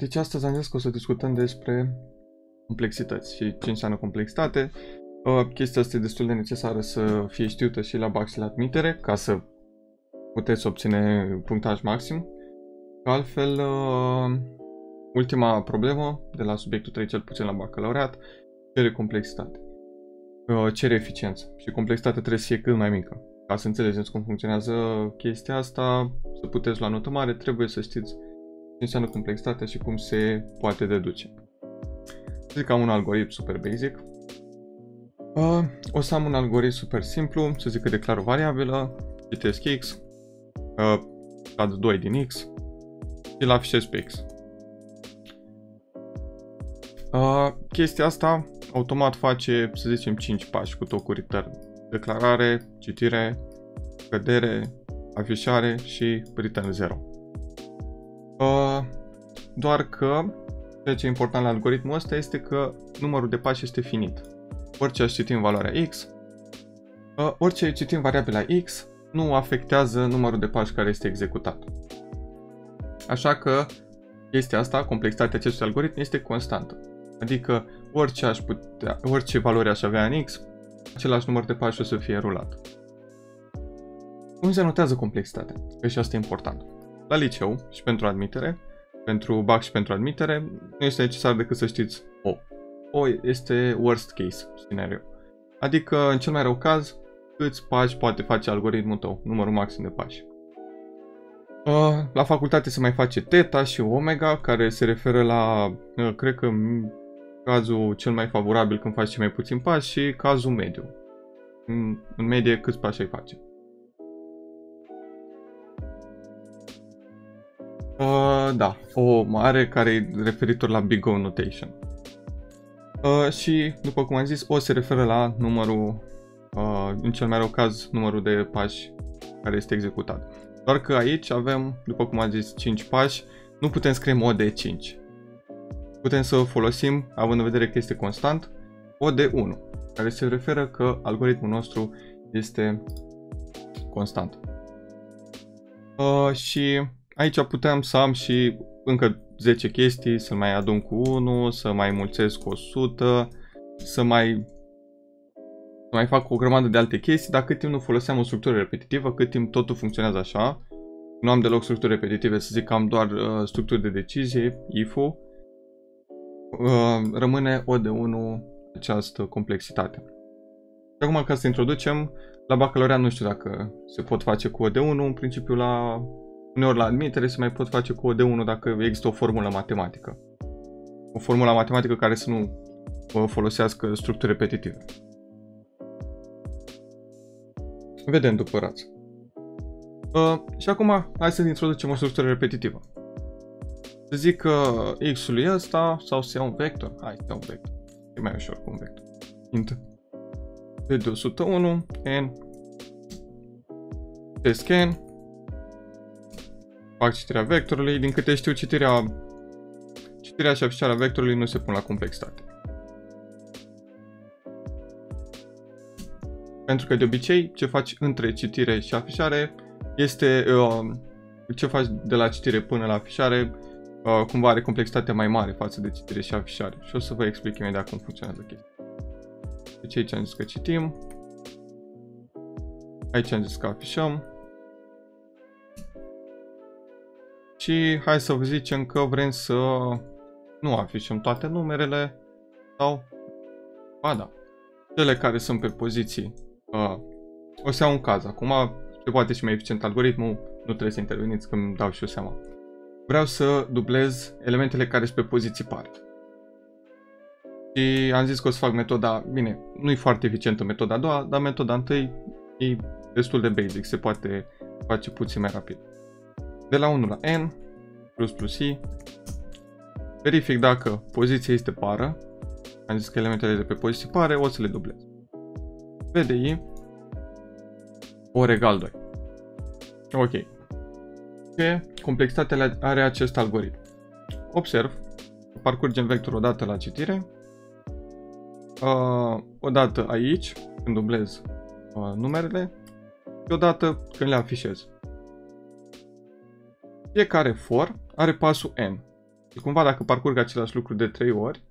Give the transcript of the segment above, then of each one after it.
Deci astăzi am zis că o să discutăm despre complexități și ce înseamnă complexitate. Chestia asta e destul de necesară să fie știută și la BAC și la admitere, ca să puteți obține punctaj maxim. Altfel, ultima problemă de la subiectul 3, cel puțin la bacalaureat, cere complexitate. Cere eficiență și complexitatea trebuie să fie cât mai mică. Ca să înțelegeți cum funcționează chestia asta, să puteți lua notă mare, trebuie să știți ce înseamnă complexitatea și cum se poate deduce. Zic că am un algoritm super basic. O să am un algoritm super simplu, să zic că declar o variabilă, citesc x, scad 2 din x și îl afișez pe x. Chestia asta automat face, să zicem, 5 pași cu tocul return. Declarare, citire, scădere, afișare și return 0. Doar că ceea ce e important la algoritmul ăsta este că numărul de pași este finit. Orice aș citi în valoarea x, orice citim variabila x nu afectează numărul de pași care este executat. Așa că chestia asta, complexitatea acestui algoritm este constantă. Adică orice valori aș avea în x, același număr de pași o să fie rulat. Cum se notează complexitatea? Că și asta e important. La liceu și pentru admitere, pentru BAC și pentru admitere, nu este necesar decât să știți O. O este worst case scenario. Adică, în cel mai rău caz, câți pași poate face algoritmul tău, numărul maxim de pași. La facultate se mai face teta și omega, care se referă la, cred că, cazul cel mai favorabil când faci cei mai puțini pași și cazul mediu. În medie, câți pași ai face. Da, o mare care e referitor la big O notation. Și, după cum am zis, O se referă la numărul, în cel mai rău caz, numărul de pași care este executat. Doar că aici avem, după cum am zis, 5 pași, nu putem scrie O de 5. Putem să folosim, având în vedere că este constant, O de 1, care se referă că algoritmul nostru este constant. Și aici puteam să am și încă 10 chestii, să mai adun cu 1, să mai mulțesc cu 100, să mai fac o grămadă de alte chestii, dar cât timp nu foloseam o structură repetitivă, cât timp totul funcționează așa, nu am deloc structuri repetitive, să zic că am doar structuri de decizie, if-ul, rămâne O de 1 această complexitate. Și acum, ca să introducem, la bacalaureat nu știu dacă se pot face cu O de 1, în principiu uneori la admitere se mai pot face cu O de 1 dacă există o formulă matematică. O formulă matematică care să nu folosească structuri repetitive. Vedem după rață. Și acum hai să introducem o structură repetitivă. Să zic că x-ul e ăsta sau să iau un vector. Hai să iau un vector. E mai ușor cu un vector. Int de 101 n pe scan. Fac citirea vectorului. Din câte știu, citirea și afișarea vectorului nu se pun la complexitate. Pentru că de obicei ce faci între citire și afișare este ce faci de la citire până la afișare cumva are complexitatea mai mare față de citire și afișare. Și o să vă explic imediat cum funcționează chestia. Deci aici am zis că citim. Aici am zis că afișăm. Și hai să vă zicem că vrem să nu afișăm toate numerele sau, ba da, cele care sunt pe poziții. O să iau un caz. Acum se poate și mai eficient algoritmul, nu trebuie să interveniți că îmi dau și eu seama. Vreau să dublez elementele care sunt pe poziții part. Și am zis că o să fac metoda, bine, nu e foarte eficientă metoda a doua, dar metoda întâi e destul de basic, se poate face puțin mai rapid. De la 1 la n, plus i, verific dacă poziția este pară, am zis că elementele de pe poziții pare, o să le dublez. VDI ori egal 2. Ok. Ce complexitate are acest algoritm? Observ, parcurgem vectorul odată la citire, odată aici, când dublez numerele, și odată când le afișez. Fiecare for are pasul n. Și cumva dacă parcurg același lucru de 3 ori,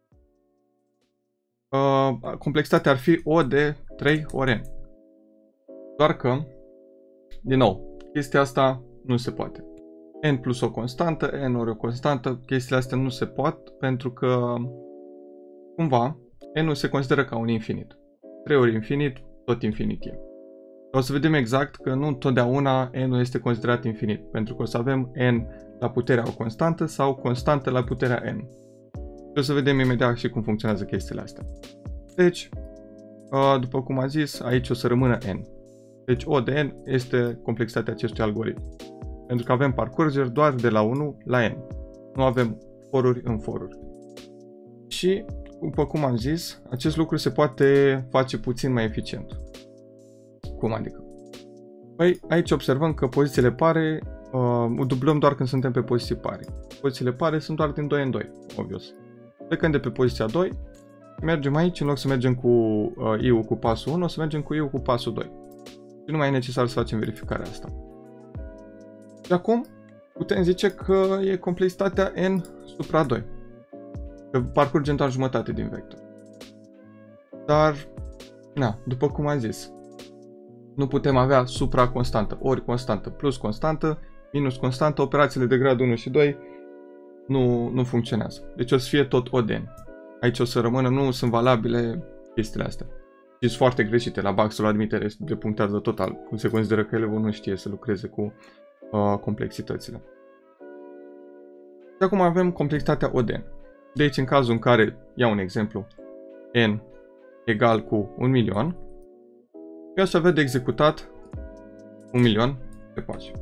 complexitatea ar fi O de 3 ori N. Doar că, din nou, chestia asta nu se poate. N plus o constantă, N ori o constantă, chestiile astea nu se pot pentru că, cumva, N-ul se consideră ca un infinit. 3 ori infinit, tot infinit e. O să vedem exact că nu întotdeauna N-ul este considerat infinit, pentru că o să avem N la puterea o constantă sau constantă la puterea N. Și o să vedem imediat și cum funcționează chestiile astea. Deci, după cum am zis, aici o să rămână N. Deci O de N este complexitatea acestui algoritm. Pentru că avem parcurgeri doar de la 1 la N. Nu avem foruri în foruri. Și, după cum am zis, acest lucru se poate face puțin mai eficient. Cum adică? Păi, aici observăm că pozițiile pare dublăm doar când suntem pe poziții pare. Pozițiile pare sunt doar din 2 în 2, obvious. Plecând de pe poziția 2, mergem aici, în loc să mergem cu i-ul cu pasul 1, o să mergem cu i-ul cu pasul 2. Și nu mai e necesar să facem verificarea asta. Și acum putem zice că e complexitatea n supra 2. Că parcurgem doar jumătate din vector. Dar, na, după cum am zis, nu putem avea supra constantă, ori constantă plus constantă, minus constantă, operațiile de grad 1 și 2 nu funcționează. Deci o să fie tot O de N. Aici o să rămână, nu sunt valabile chestiile astea. Și sunt foarte greșite, la baxul admitere se punctează total, cum se consideră că elevul nu știe să lucreze cu complexitățile. Și acum avem complexitatea O de N. Deci în cazul în care, iau un exemplu, N egal cu 1.000.000, eu aș avea de executat 1.000.000 de pași.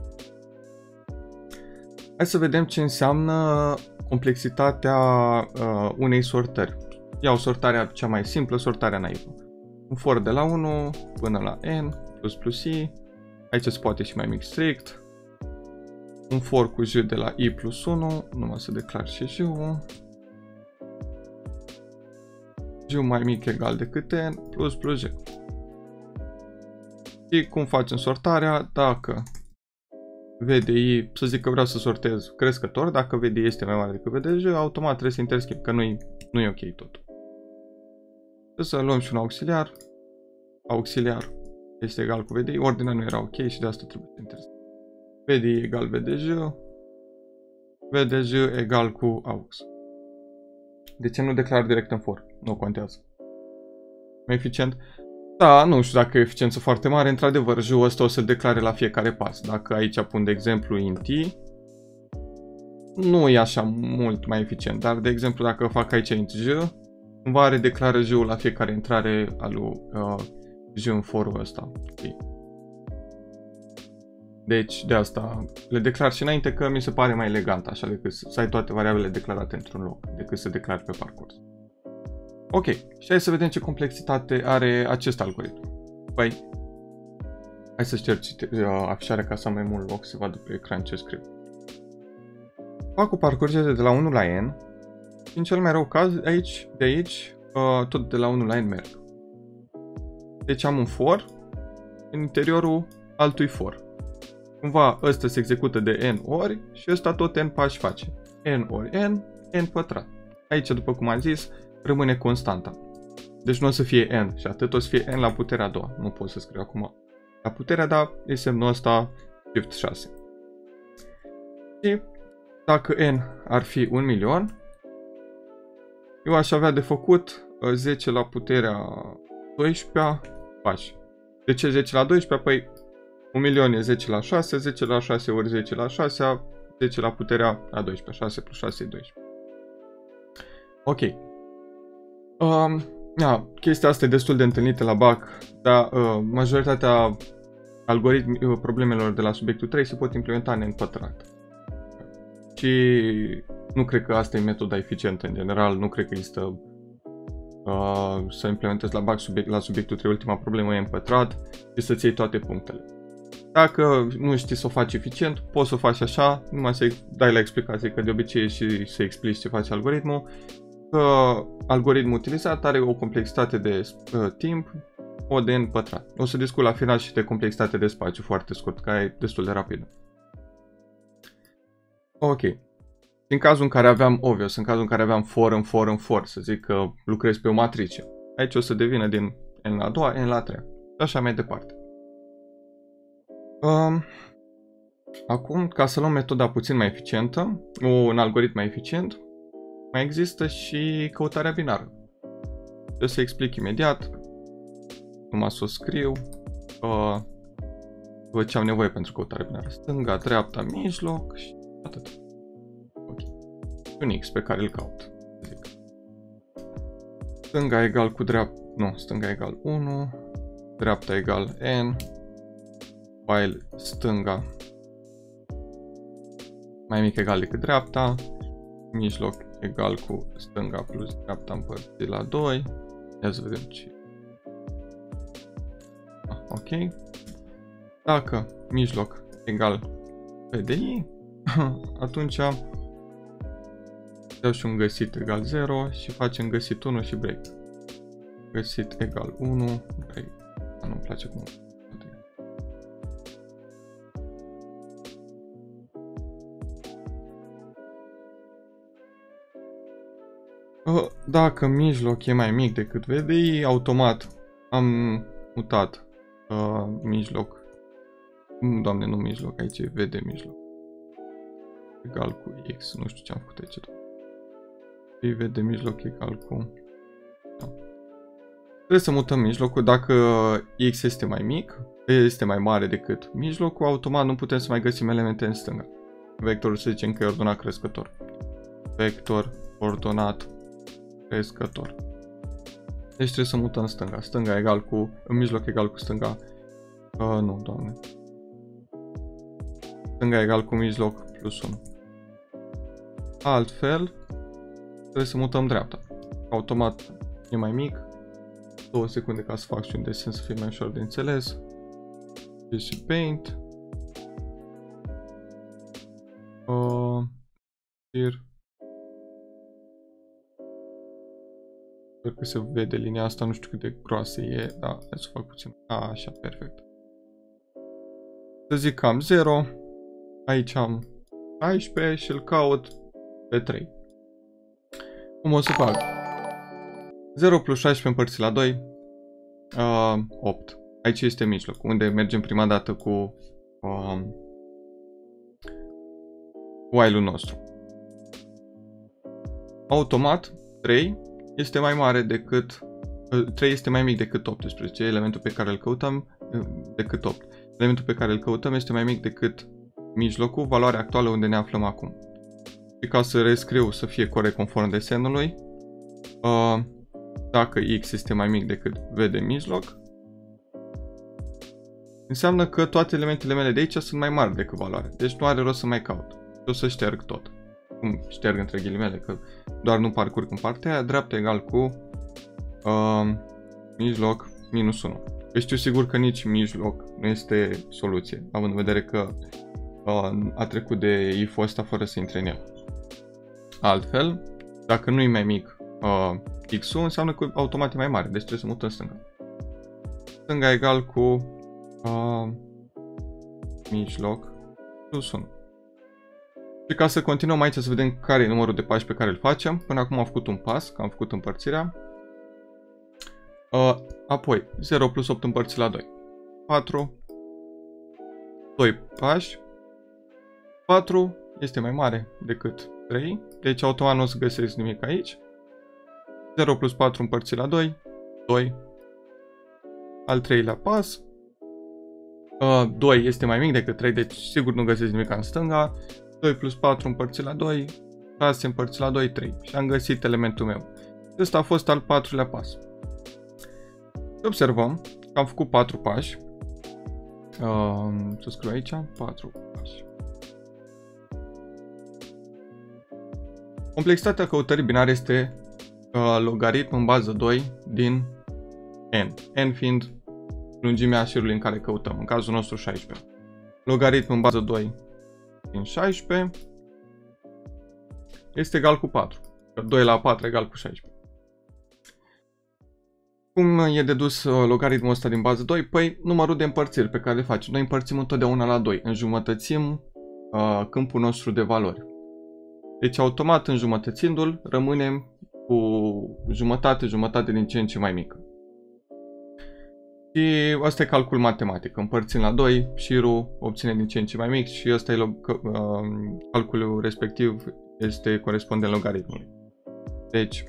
Hai să vedem ce înseamnă complexitatea unei sortări. Iau sortarea cea mai simplă, sortarea naivă. Un for de la 1 până la N plus I. Aici se poate și mai mic strict. Un for cu J de la I plus 1. Numai să declar și J-ul. J mai mic egal decât N plus J. Și cum facem sortarea? Dacă VDI, să zic că vreau să sortez crescător, dacă VDI este mai mare decât VDJ, automat trebuie să interschimb, că nu e ok tot. Să luăm și un auxiliar. Auxiliar este egal cu VDI, ordinea nu era ok și de asta trebuie să interschimb. VDI egal VDJ, VDJ egal cu AUX. De ce nu declar direct în for? Nu contează. Mai eficient? Da, nu știu dacă e eficiență foarte mare, într-adevăr, J-ul ăsta o să-l declare la fiecare pas. Dacă aici pun, de exemplu, int i, nu e așa mult mai eficient, dar, de exemplu, dacă fac aici int J, cumva redeclară J-ul la fiecare intrare al lui J în forul ăsta. Okay. Deci, de asta le declar și înainte că mi se pare mai elegant, așa, decât să ai toate variabilele declarate într-un loc, decât să declari pe parcurs. Ok, și hai să vedem ce complexitate are acest algoritm. Păi, hai să șterg afișarea ca să am mai mult loc să vadă pe ecran ce scriu. Fac o parcurgere de la 1 la N și în cel mai rău caz, de aici, tot de la 1 la N merg. Deci am un for în interiorul altui for. Cumva ăsta se execută de N ori și ăsta tot N pași face. N ori N pătrat. Aici, după cum am zis, rămâne constanta. Deci nu o să fie N și atât, o să fie N la puterea a doua. Nu pot să scriu acum la puterea, dar e semnul ăsta Shift 6. Și dacă N ar fi 1.000.000, eu aș avea de făcut 10 la puterea 12 pași. De ce 10 la 12? Păi 1.000.000 e 10 la 6, 10 la 6 ori 10 la 6, 10 la puterea a 12, 6 plus 6 e 12. Ok. Chestia asta e destul de întâlnită la BAC, dar majoritatea problemelor de la subiectul 3 se pot implementa în N pătrat. Și nu cred că asta e metoda eficientă în general, nu cred că există să implementezi la BAC la subiectul 3 ultima problemă e N pătrat și să-ți iei toate punctele. Dacă nu știi să o faci eficient, poți să o faci așa, numai să dai la explicație, că de obicei și să explici ce face algoritmul. Că algoritmul utilizat are o complexitate de timp, O de N pătrat. O să discut la final și de complexitate de spațiu foarte scurt, care e destul de rapidă. Ok. În cazul în care aveam obvious, în cazul în care aveam for în for în for, să zic că lucrez pe o matrice, aici o să devină din n la a doua, n la a treia. Și așa mai departe. Acum, ca să luăm metoda puțin mai eficientă, un algoritm mai eficient, mai există și căutarea binară. O să explic imediat, numai să o scriu, văd ce am nevoie pentru căutarea binară. Stânga, dreapta, mijloc și atât. Ok. Un X pe care îl caut. Zic. Stânga egal cu dreapta, nu, stânga egal 1, dreapta egal n, while stânga mai mic egal decât dreapta, mijloc egal cu stânga plus dreapta împărțit la 2. Ia să vedem ce. Ok. Dacă mijloc egal PDI, atunci dau și un găsit egal 0 și facem găsit 1 și break. Găsit egal 1, break. Nu-mi place cum. Dacă mijloc e mai mic decât VDI, automat am mutat mijloc. Doamne, nu mijloc, aici e VD mijloc. Egal cu X, nu știu ce am făcut aici. VD mijloc egal cu... Da. Trebuie să mutăm mijlocul. Dacă X este mai mic, este mai mare decât mijlocul, automat nu putem să mai găsim elemente în stânga. Vectorul să zicem că e ordonat crescător. Vector ordonat crescător. Deci trebuie să mutăm stânga. Stânga egal cu, în mijloc egal cu stânga. Nu, doamne. Stânga egal cu mijloc plus 1. Altfel, trebuie să mutăm dreapta. Automat e mai mic. 2 secunde ca să fac și un desen să fie mai ușor de înțeles. Și paint. Here. Sper că se vede linia asta, nu știu cât de groasă e, dar hai să fac puțin. Așa, perfect. Să zic că am 0, aici am 16 și îl caut pe 3. Cum o să fac? 0 plus 16 împărțit la 2, 8. Aici este mijlocul, unde mergem prima dată cu while-ul nostru. Automat, 3 este mai mare decât 3 este mai mic decât 18, elementul pe care îl căutăm decât 8. Elementul pe care îl căutăm este mai mic decât mijlocul, valoarea actuală unde ne aflăm acum. Și ca să rescriu să fie corect conform desenului, dacă X este mai mic decât V de mijloc, înseamnă că toate elementele mele de aici sunt mai mari decât valoarea. Deci nu are rost să mai caut. O să șterg tot. Cum șterg între ghilimele, că doar nu parcurg în partea aia. Dreapta egal cu mijloc minus 1. Eu știu sigur că nici mijloc nu este soluție, având în vedere că a trecut de if-ul ăsta fără să intre în el. Altfel, dacă nu e mai mic x-ul, înseamnă că automat e mai mare, deci trebuie să mutăm stânga. Stânga egal cu mijloc plus 1. Și ca să continuăm aici să vedem care e numărul de pași pe care îl facem. Până acum am făcut un pas, că am făcut împărțirea. Apoi 0 plus 8 împărțit la 2. 4. 2 pași. 4 este mai mare decât 3. Deci automat nu o să găsesc nimic aici. 0 plus 4 împărțit la 2. 2. Al treilea pas. 2 este mai mic decât 3, deci sigur nu găsesc nimic în stânga. 2 plus 4 împărțit la 2, 6 împărțit la 2, 3. Și am găsit elementul meu. Ăsta a fost al patrulea pas. Observăm că am făcut 4 pași. Să scriu aici 4 pași. Complexitatea căutării binare este logaritm în bază 2 din n. N fiind lungimea șirului în care căutăm, în cazul nostru 16. Logaritm în bază 2 din 16 este egal cu 4. 2 la 4 egal cu 16. Cum e dedus logaritmul ăsta din bază 2? Păi numărul de împărțiri pe care le facem. Noi împărțim întotdeauna la 2. Înjumătățim câmpul nostru de valori. Deci automat înjumătățindu-l rămânem cu jumătate din ce în ce mai mică. Și asta e calcul matematic. Împărțim la 2, șirul obține din ce în ce mai mic și ăsta e calculul respectiv este corespondent logaritmului. Deci,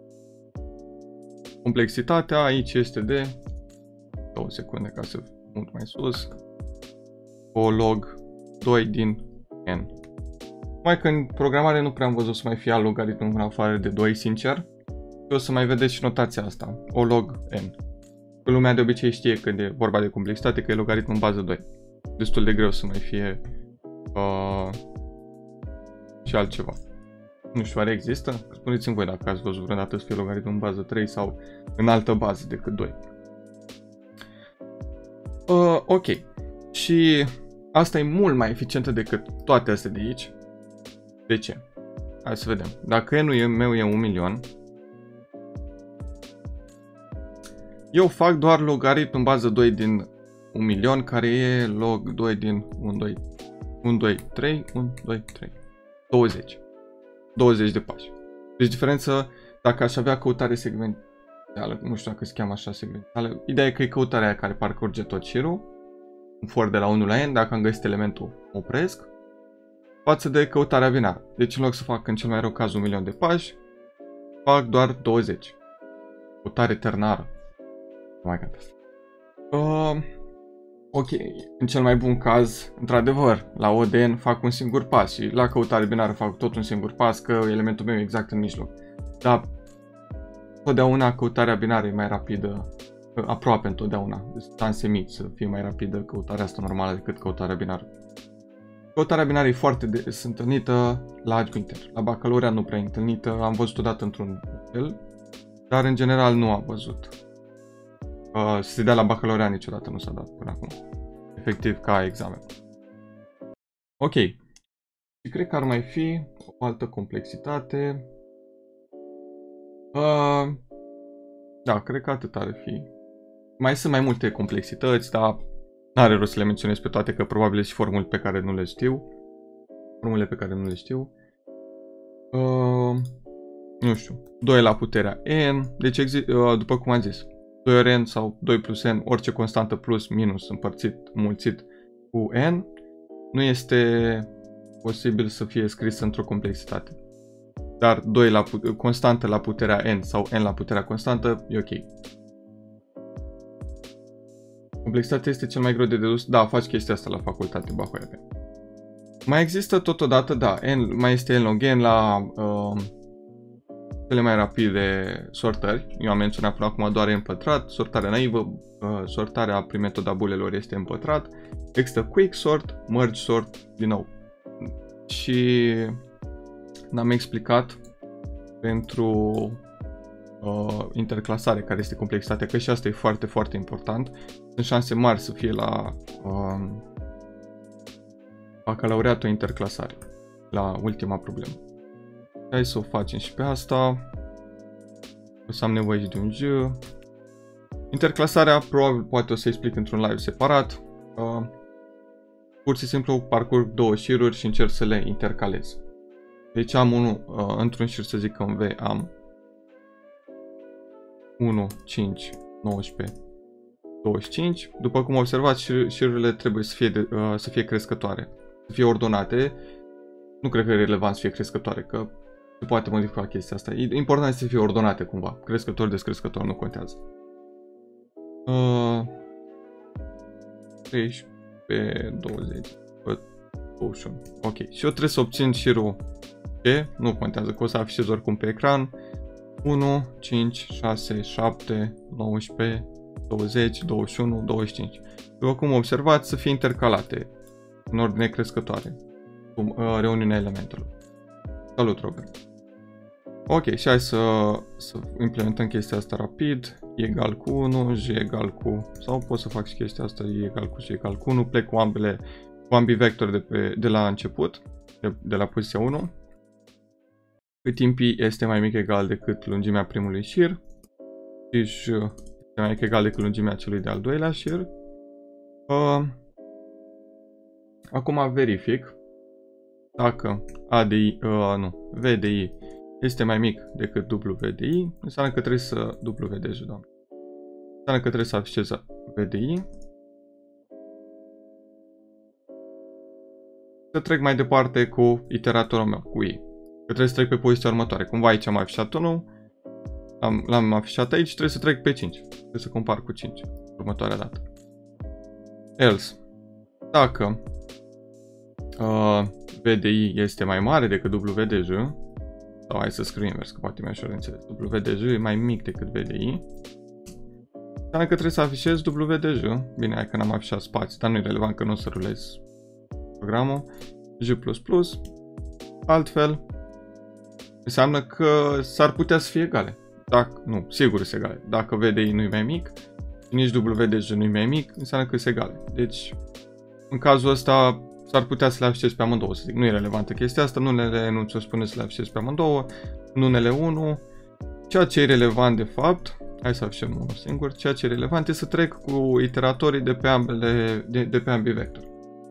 complexitatea aici este de 2 secunde ca să mult mai sus. O log 2 din n. Mai că în programare nu prea am văzut să mai fie alt logaritm în afară de 2, sincer. Și o să mai vedeți și notația asta, o log n. Lumea de obicei știe când e vorba de complexitate că e logaritm în bază 2. Destul de greu să mai fie și altceva. Nu știu, oare există? Spuneți-mi voi dacă ați văzut vreodată să fie logaritm în bază 3 sau în altă bază decât 2. Ok. Și asta e mult mai eficientă decât toate astea de aici. De ce? Hai să vedem. Dacă n-ul meu e 1.000.000, eu fac doar logaritm în bază 2 din 1.000.000, care e log 2 din 1, 2, 3, 1, 2, 3. 20. 20 de pași. Deci diferență, dacă aș avea căutare segmentală, nu știu dacă se cheamă așa segmentală, ideea e că e căutarea aia care parcurge tot șirul, în for de la 1 la n, dacă am găsit elementul, opresc, față de căutarea binară. Deci în loc să fac în cel mai rău caz 1.000.000 de pași, fac doar 20. Căutare ternară. Oh my God. Ok, în cel mai bun caz, într-adevăr, la ODN fac un singur pas și la căutare binară fac tot un singur pas, că elementul meu e exact în mijloc. Dar totdeauna căutarea binară e mai rapidă, aproape întotdeauna, șanse mici să fie mai rapidă căutarea asta normală decât căutarea binară. Căutarea binară e foarte des întâlnită la admitter. La bacalaureat nu prea e întâlnită, am văzut odată într-un fel, dar în general nu am văzut. Să se dea la bacalaureat niciodată nu s-a dat până acum. Efectiv ca examen. Ok. Și cred că ar mai fi o altă complexitate. Da, cred că atât ar fi. Mai sunt mai multe complexități, dar n-are rost să le menționez pe toate, că probabil și formule pe care nu le știu. Nu știu. 2 la puterea n. Deci, după cum am zis, 2 ori n sau 2 plus n, orice constantă plus minus înmulțit cu n, nu este posibil să fie scris într-o complexitate. Dar 2 la constantă la puterea n sau n la puterea constantă e ok. Complexitatea este cel mai greu de dedus. Da, faci chestia asta la facultate, bahoiate. Mai există totodată, da, mai este n log n la cele mai rapide sortări. Eu am menționat până acum doar n pătrat, sortarea naivă, sortarea prin metoda bulelor este n pătrat, există quick sort, merge sort, din nou. Și n-am explicat pentru interclasare care este complexitatea, că și asta e foarte, foarte important. Sunt șanse mari să fie la bacalaureat o interclasare, la ultima problemă. Hai să o facem și pe asta. O să am nevoie de un J. Interclasarea probabil poate o să explic într-un live separat. Pur și simplu parcurg 2 șiruri și încerc să le intercalez. Deci am unul într-un șir, să zic că în V am 1, 5, 19, 25. După cum observați, șirurile trebuie să fie crescătoare, să fie ordonate. Nu cred că e relevant să fie crescătoare, că se poate modifica chestia asta. E important să fie ordonate cumva. Crescător, descrescător, nu contează. 13, 20, 21. Ok. Și eu trebuie să obțin șirul C. Nu contează, că o să afișez oricum pe ecran. 1, 5, 6, 7, 19, 20, 21, 25. După cum observați, să fie intercalate în ordine crescătoare. Reuniunea elementelor. Salut, Robert. Ok, și hai să implementăm chestia asta rapid. E egal cu 1, J egal cu... Sau pot să fac și chestia asta, E egal cu J egal cu 1. Plec cu ambii vectori de la început, de la poziția 1. Cât timp I este mai mic egal decât lungimea primului șir. Și J este mai mic egal decât lungimea celui de-al doilea șir. Acum verific dacă VDI este mai mic decât WDI, înseamnă că trebuie să WDJ, doamne. Înseamnă că trebuie să afișez VDI. Să trec mai departe cu iteratorul meu, cu I. Că trebuie să trec pe poziția următoare. Cumva aici am afișat 1, l-am afișat aici, trebuie să trec pe 5. Trebuie să compar cu 5 următoarea dată. Else, dacă VDI este mai mare decât WDJ, sau hai să scriu invers, că poate mai ușor de înțeles, WDJ e mai mic decât VDI, înseamnă că trebuie să afișez WDJ. Bine, hai că n-am afișat spații, dar nu e relevant că nu o să rulez programul. J++, altfel, înseamnă că s-ar putea să fie egale. Dacă, nu, sigur sunt egale. Dacă VDI nu e mai mic, nici WDJ nu e mai mic, înseamnă că sunt egale. Deci, în cazul ăsta, s-ar putea să le afișez pe amândouă, să zic. Nu e relevantă chestia asta, în unele nu ți-o spune să le afișez pe amândouă, în unele 1. Ceea ce e relevant de fapt, hai să afișăm unul singur, ceea ce e relevant e să trec cu iteratorii de pe ambii vectori.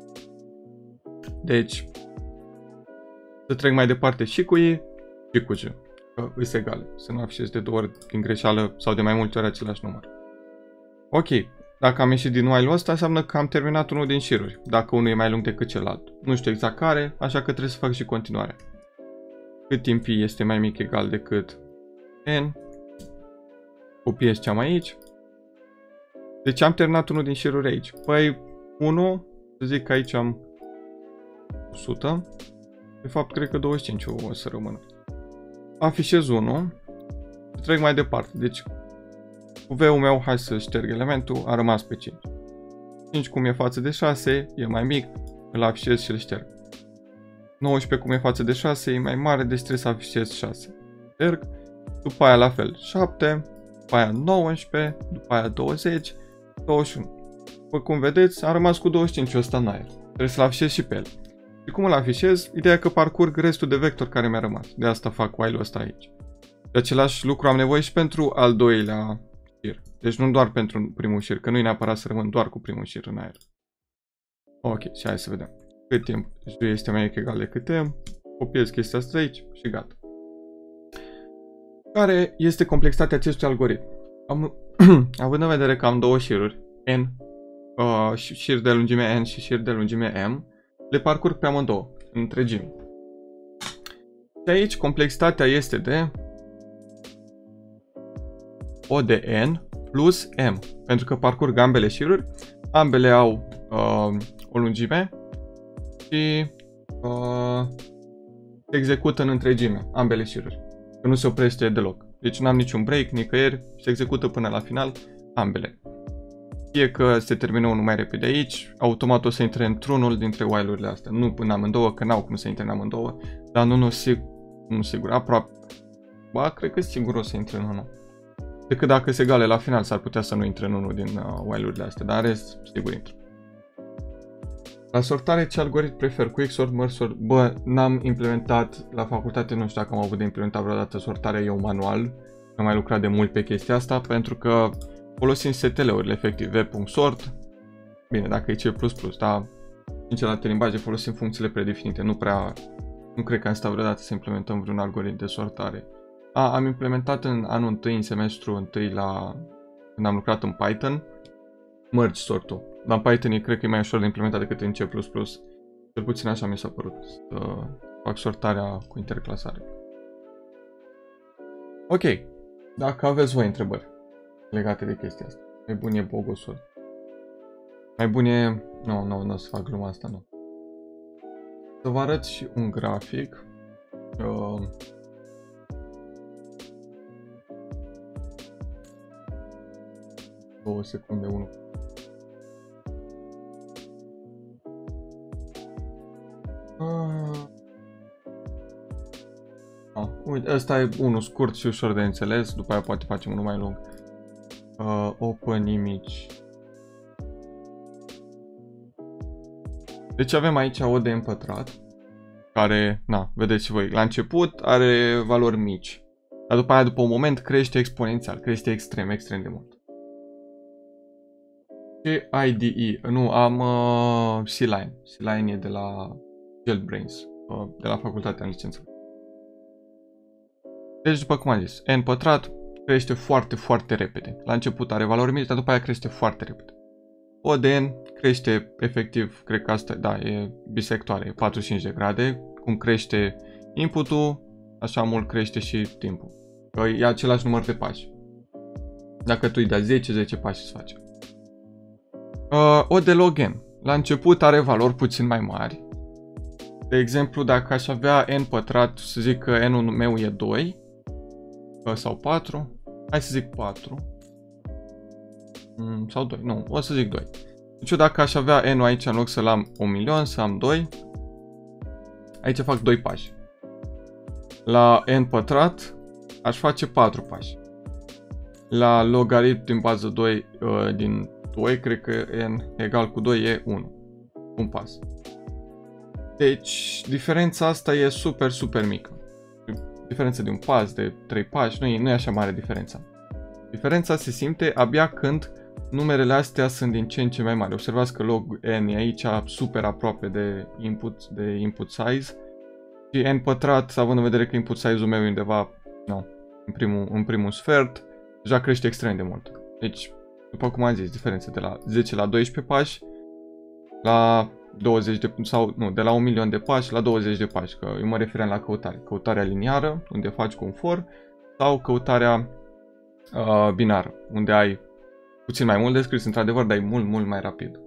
Deci, să trec mai departe și cu I și cu J, că îs egale, să nu afișez de 2 ori din greșeală sau de mai multe ori același număr. Ok, dacă am ieșit din while-ul ăsta, înseamnă că am terminat unul din șiruri, dacă unul e mai lung decât celălalt. Nu știu exact care, așa că trebuie să fac și continuarea. Cât timp I este mai mic egal decât N, copiez ce am aici. Deci am terminat unul din șiruri aici. Păi 1, să zic că aici am 100, de fapt cred că 25 o să rămână. Afișez 1, trec mai departe, deci cu V-ul meu, hai să șterg elementul, a rămas pe 5. 5 cum e față de 6, e mai mic, îl afișez și îl șterg. 19 cum e față de 6, e mai mare, deci trebuie să afișez 6. Șterg, după aia la fel 7, după aia 19, după aia 20, 21. După cum vedeți, am rămas cu 25 ăsta în aer. Trebuie să-l afișez și pe el. Și cum îl afișez? Ideea e că parcurg restul de vectori care mi-a rămas. De asta fac while-ul ăsta aici. De același lucru am nevoie și pentru al doilea șir. Deci nu doar pentru primul șir, că nu e neapărat să rămân doar cu primul șir în aer. Ok, și hai să vedem. Cât timp J este mai egal decât M. Copiez chestia asta aici și gata. Care este complexitatea acestui algoritm? Având în vedere că am două șiruri, N, șir de lungime N și șir de lungime M, le parcurg pe amândouă, în întregime. Și aici complexitatea este de O de N plus M, pentru că parcurg ambele șiruri, ambele au o lungime și se execută în întregime, ambele șiruri, că nu se oprește deloc. Deci nu am niciun break, nicăieri, se execută până la final ambele. Fie că se termină unul mai repede aici, automat o să intre într-unul dintre while-urile astea. Nu în amândouă, că n-au cum să intre în amândouă, dar nu sigur, aproape. Ba, cred că sigur o să intre în unul. Decât dacă se egale la final, s-ar putea să nu intre în unul din while-urile astea, dar în rest, sigur intră. La sortare, ce algoritm prefer? Quick sort, merge sort? Bă, n-am implementat la facultate, nu știu dacă am avut de implementat vreodată sortarea eu manual. Am mai lucrat de mult pe chestia asta, pentru că folosim STL-urile, efectiv, v.sort. Bine, dacă e C++, dar în celelalte limbaje folosim funcțiile predefinite, nu cred că am stat vreodată să implementăm vreun algoritm de sortare. Am implementat în anul întâi, în semestru întâi, când am lucrat în Python, merge sort-ul. Dar în Python cred că e mai ușor de implementat decât în C++. Cel puțin așa mi s-a părut, să fac sortarea cu interclasare. Ok, dacă aveți voi întrebări legate de chestia asta. Mai bun e bogosul. Mai bun e... Nu o să fac gluma asta, nu. Să vă arăt și un grafic. 2 secunde, 1. Uite, ăsta e unul scurt și ușor de înțeles, după aia poate facem unul mai lung. Open image. Deci avem aici O de n pătrat, care, vedeți și voi, la început are valori mici, dar după aia, după un moment, crește exponențial, crește extrem de mult. Și IDE, nu, am C-Line. C-Line e de la JetBrains. de la facultatea în licență. Deci, după cum am zis, n pătrat crește foarte, foarte repede. La început are valori mici, dar după aia crește foarte repede. O de n crește efectiv, cred că asta, da, e bisectoare, e 45 de grade. Cum crește inputul, așa mult crește și timpul. Că e același număr de pași. Dacă tu îi dai 10 pași se face. O de log n. La început are valori puțin mai mari. De exemplu, dacă aș avea n pătrat, să zic că n-ul meu e 2 sau 4. Hai să zic 4. Sau 2, nu, o să zic 2. Deci eu dacă aș avea n-ul aici, în loc să-l am 1.000.000, să am 2. Aici fac 2 pași. La n pătrat aș face 4 pași. La logaritm din bază 2 din 2, cred că n egal cu 2 e 1. Un pas. Deci, diferența asta e super, super mică. Diferența de un pas, de 3 pași, nu e așa mare diferența. Diferența se simte abia când numerele astea sunt din ce în ce mai mari. Observați că log n e aici super aproape de input size. Și n pătrat, având în vedere că input size-ul meu e undeva în primul sfert, deja crește extrem de mult. Deci, după cum am zis, diferența de la 10 la 12 pași la 20 de, sau nu, de la 1.000.000 de pași la 20 de pași, că eu mă refeream la căutare. Căutarea liniară, unde faci cu un for, sau căutarea binară, unde ai puțin mai mult de scris, într-adevăr, dar e mult, mult mai rapid.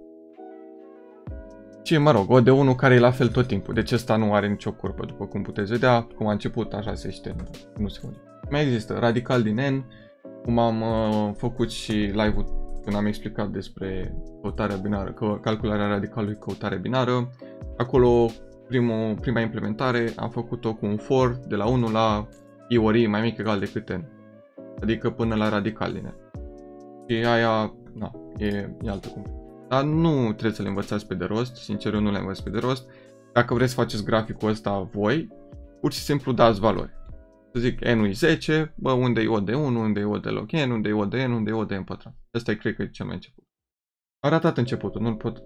Și, mă rog, o de 1 care e la fel tot timpul, deci ăsta nu are nicio curbă, după cum puteți vedea, cum a început, așa se șterge, nu se unde. Mai există radical din n, cum am făcut și live-ul când am explicat despre căutarea binară, calcularea radicalului căutare binară. Acolo, prima implementare, am făcut-o cu un for de la 1 la i ori i mai mic egal decât n. Adică până la radical din n. Și aia, na, e altă cum. Dar nu trebuie să le învățați pe de rost, sincer eu nu le învăț pe de rost. Dacă vreți să faceți graficul ăsta voi, pur și simplu dați valori. Să zic n-ul e 10, bă, unde e o de 1, unde e o de log n, unde e o de n, unde e o de n pătrat. Asta e, cred că e cel mai început. A ratat începutul, nu-l pot.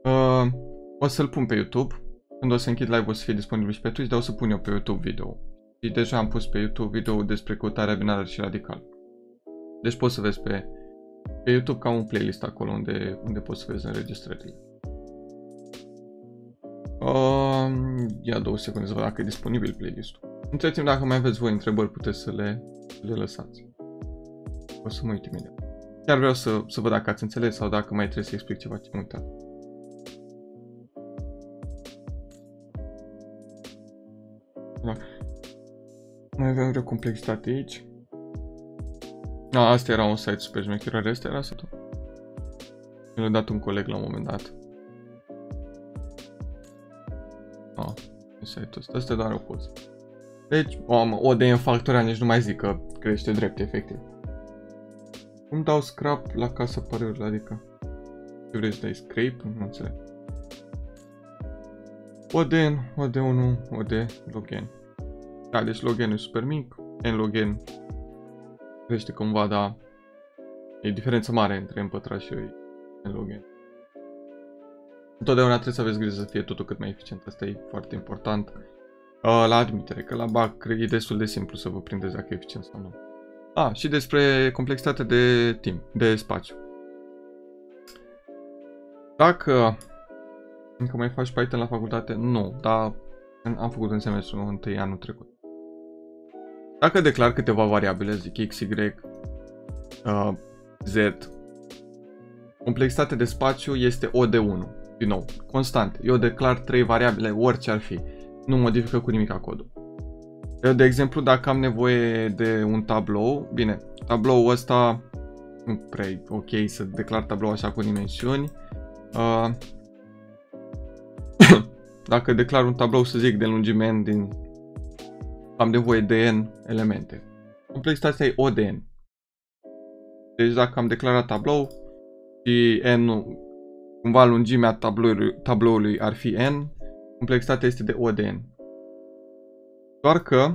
O să-l pun pe YouTube. Când o să închid live o să fie disponibil și pe Twitch, dar o să pun eu pe YouTube video. Și deja am pus pe YouTube video despre căutarea binară și radical. Deci poți să vezi pe YouTube ca un playlist acolo unde poți să vezi înregistrările. Ia 2 secunde să văd dacă e disponibil playlistul. Între timp, dacă mai aveți voi întrebări, puteți să le lăsați. O să mă uit imediat. Chiar vreau să văd dacă ați înțeles sau dacă mai trebuie să explic ceva ce am uitat. Da. Mai avem vreo complexitate aici. Asta era un site super șmecher, asta era site-ul. Mi l-a dat un coleg la un moment dat. Site-ul ăsta, asta doar o poză. Deci, o de n factorial, nici nu mai zic că crește drept, efectiv. Cum dau scrap la casa păreurilor, adică? Ce vrei să dai scrape? Nu înțeleg. O de n, o de 1, o de log n. Da, deci log n e super mic, n log n crește cumva, dar e diferență mare între n pătrat și n log n. Întotdeauna trebuie să aveți grijă să fie totul cât mai eficient, asta e foarte important. La admitere, că la BAC e destul de simplu să vă prindeți dacă e eficient sau nu. Și despre complexitatea de timp, de spațiu. Dacă încă mai faci Python la facultate, nu, dar am făcut în semestrul 1 anul trecut. Dacă declar câteva variabile, zic x, y, z, complexitatea de spațiu este o de 1, din nou, constant. Eu declar 3 variabile, orice ar fi. Nu modifică cu nimic codul. Eu, de exemplu, dacă am nevoie de un tablou, bine, tabloul ăsta nu prea e ok să declar tablou așa cu dimensiuni. Dacă declar un tablou, să zic, de lungime n, am nevoie de n elemente. Complexitatea e o de n. Deci dacă am declarat tablou și n, cumva lungimea tabloului ar fi n, complexitatea este de o de n. Doar că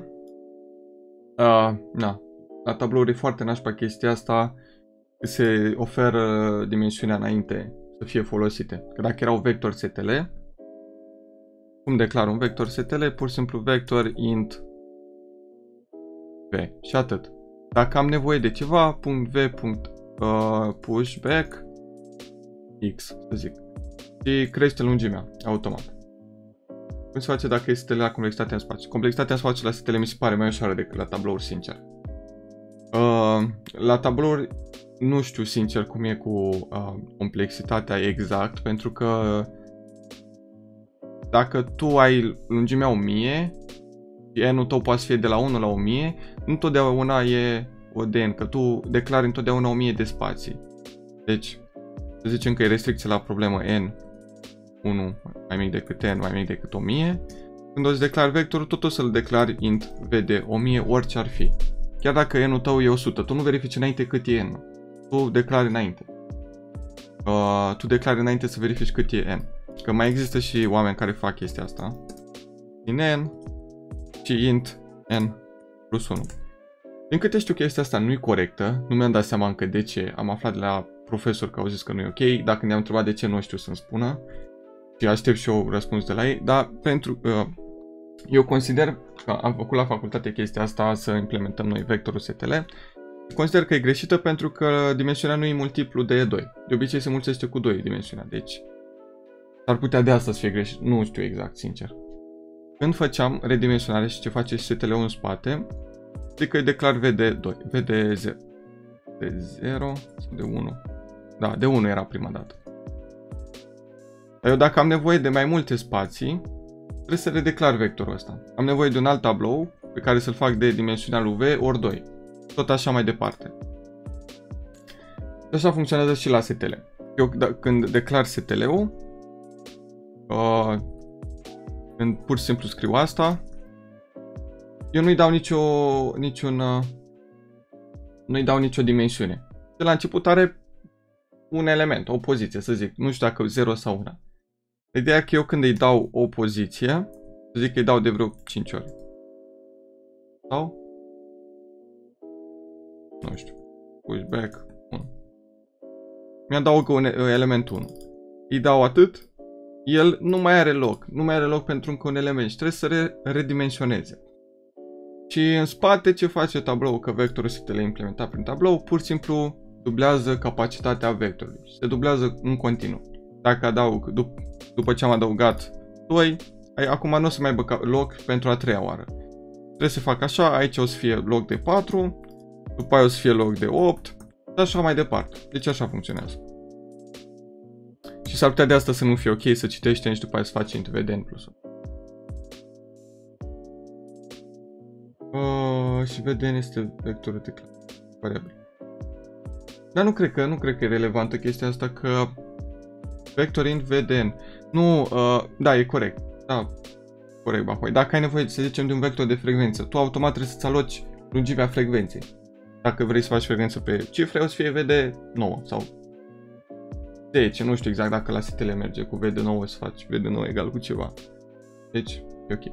la tablouri e foarte nașpa chestia asta, se oferă dimensiunea înainte să fie folosite. Că dacă erau vector setele, Cum declar un vector STL? Pur și simplu vector int v și atât. Dacă am nevoie de ceva, .v.pushback x, să zic. Și crește lungimea, automat. Cum se face dacă e STL la complexitatea în spațiu? Complexitatea în spațiu la STL mi se pare mai ușoară decât la tablouri, sincer. La tablouri nu știu sincer cum e cu complexitatea exact, pentru că dacă tu ai lungimea 1000 și n-ul tău poate să fie de la 1 la 1000, nu totdeauna e ODN, că tu declari întotdeauna 1000 de spații. Deci, să zicem că e restricție la problemă n 1 mai mic decât n mai mic decât 1000. Când o să declari vectorul, tot o să-l declari int v de 1000 orice ar fi. Chiar dacă n-ul tău e 100, tu nu verifici înainte cât e n. Tu declari înainte. Tu declari înainte să verifici cât e n. Că mai există și oameni care fac chestia asta. Din n și int n plus 1. Din câte știu, chestia asta nu e corectă. Nu mi-am dat seama încă de ce. Am aflat de la profesor că au zis că nu e ok. Dacă ne-am întrebat de ce, nu știu să-mi spună. Și aștept și eu răspuns de la ei. Dar pentru... eu consider că am făcut la facultate chestia asta să implementăm noi vectorul STL. Consider că e greșită pentru că dimensiunea nu e multiplu de 2. De obicei se mulțește cu 2 dimensiunea, deci ar putea de asta să fie greșit. Nu știu exact, sincer. Când făceam redimensionare și ce face STL-ul în spate, zic că îi declar V de 2, V de 0. De 0 sau de 1. Da, de 1 era prima dată. Dar eu dacă am nevoie de mai multe spații, trebuie să redeclar vectorul ăsta. Am nevoie de un alt tablou pe care să-l fac de dimensiunea lui V ori 2. Tot așa mai departe. Și așa funcționează și la STL. Eu când declar STL-ul, când pur și simplu scriu asta, eu nu-i dau nu-i dau nicio dimensiune. De la început are un element, o poziție, să zic. Nu știu dacă 0 sau 1. Ideea e că eu când îi dau o poziție, să zic că îi dau de vreo 5 ori. Sau? Nu știu. Pushback 1. Mi-adaugă un element 1. Îi dau atât. El nu mai are loc. Nu mai are loc pentru încă un element și trebuie să redimensioneze. Și în spate ce face tabloul, că vectorul STL implementat prin tablou, pur și simplu dublează capacitatea vectorului. Se dublează în continuu. Dacă adaug, după ce am adăugat 2, acum nu o să mai aibă loc pentru a treia oară. Trebuie să fac așa, aici o să fie loc de 4, după aia o să fie loc de 8 și așa mai departe. Deci așa funcționează. Și s-ar putea de asta să nu fie ok să citești și după aia să faci int vdn plus 1. Și vdn este vectorul de variabil. Dar nu cred că e relevantă chestia asta, că vector int vdn. Nu, da, e corect. Da, corect, Bahoi. Dacă ai nevoie, să zicem, de un vector de frecvență, tu automat trebuie să-ți aloci lungimea frecvenței. Dacă vrei să faci frecvență pe cifre, o să fie vd9 sau 10, nu știu exact dacă la STL merge cu vd9 să faci vd9 egal cu ceva. Deci, e ok.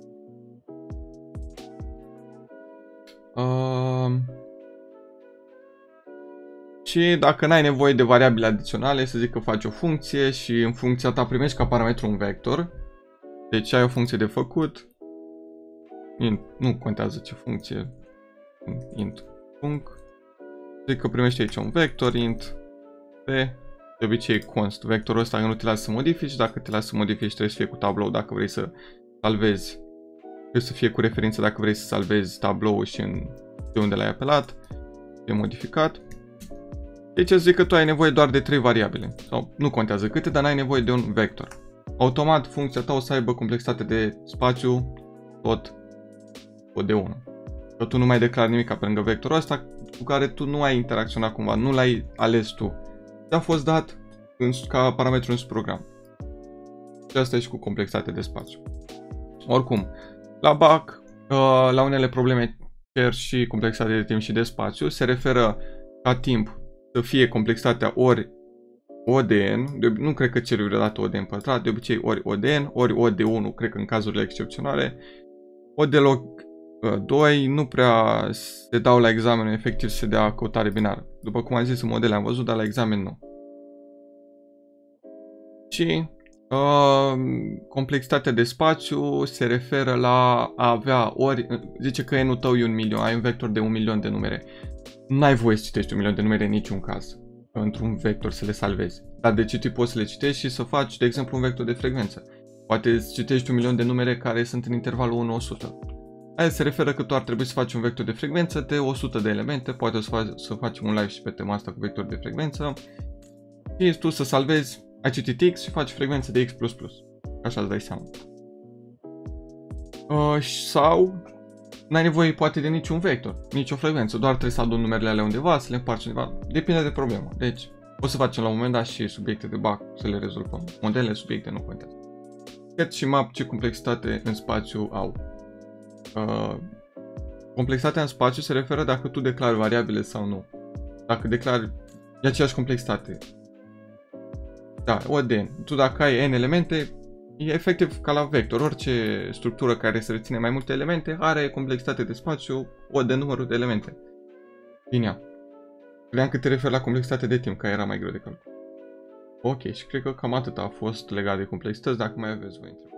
Și dacă n-ai nevoie de variabile adiționale, să zic că faci o funcție și în funcția ta primești ca parametru un vector. Deci ai o funcție de făcut. Nu contează ce funcție. Int func. Zic că primești aici un vector int p. De obicei const. Vectorul ăsta nu te lasă să modifici. Dacă te lasă să modifici, trebuie să fie cu tablou. Dacă vrei să salvezi, trebuie să fie cu referință dacă vrei să salvezi tabloul și de unde l-ai apelat. E modificat. Deci zic că tu ai nevoie doar de 3 variabile. Sau nu contează câte, dar n-ai nevoie de un vector. Automat funcția ta o să aibă complexitate de spațiu tot de 1. Că tu nu mai declari nimic pe lângă vectorul ăsta cu care tu nu ai interacționat cumva, nu l-ai ales tu. Ți-a fost dat ca parametru în program. Și asta e și cu complexitate de spațiu. Oricum, la BAC, la unele probleme cer și complexitate de timp și de spațiu, se referă ca timp să fie complexitatea ori ODN, nu cred că cer vreodată ODN pătrat, de obicei ori ODN, ori OD1, cred că în cazurile excepționale. OD log 2 nu prea se dau la examen, efectiv se dea căutare binară. După cum am zis, în modele am văzut, dar la examen nu. Și Complexitatea de spațiu se referă la a avea ori, zice că n-ul tău e 1.000.000, ai un vector de 1.000.000 de numere. N-ai voie să citești 1.000.000 de numere în niciun caz, într-un vector să le salvezi. Dar de citit poți să le citești și să faci, de exemplu, un vector de frecvență. Poate îți citești 1.000.000 de numere care sunt în intervalul 1-100. Aia se referă că tu ar trebui să faci un vector de frecvență de 100 de elemente, poate să faci un live și pe tema asta cu vector de frecvență. Și tu să salvezi, ai citit X și faci frecvență de X++. Așa îți dai seama. Sau n-ai nevoie poate de niciun vector, nicio frecvență, doar trebuie să aduni numerele alea undeva, să le împarți undeva, depinde de problemă. Deci, o să facem la un moment dat și subiecte de BAC, să le rezolvăm. Modele, subiecte, nu contează. Set și map ce complexitate în spațiu au. Complexitatea în spațiu se referă dacă tu declari variabile sau nu. Dacă declari de aceeași complexitate. Da, ODN. Tu dacă ai n elemente, e efectiv ca la vector. Orice structură care se reține mai multe elemente are complexitate de spațiu O de numărul de elemente din ea. Credeam că te referi la complexitate de timp, că era mai greu de calcul. Ok, și cred că cam atât a fost legat de complexități. Dacă mai aveți voi întrebări.